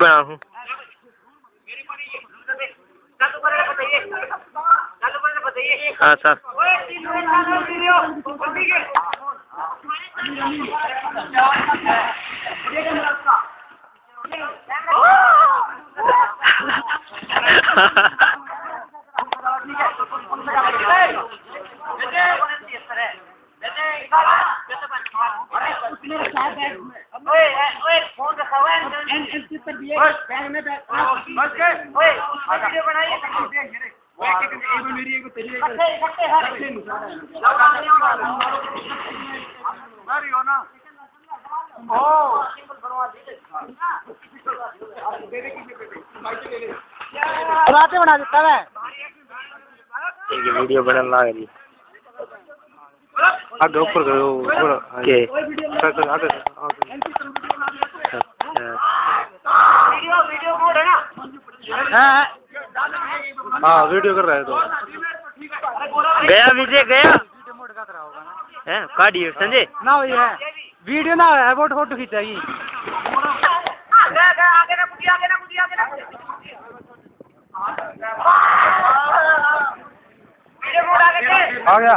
बना हूँ। हाँ सर। बना देता है वीडियो बनने लग रही आगे ऊपर करो के आगे वीडियो मोड है ना। हाँ वीडियो कर रहा है तो गया विजय गया वीडियो मोड का तरह होगा ना है काटिए संजय ना वही है वीडियो ना है फोटो खींचेगी आ गया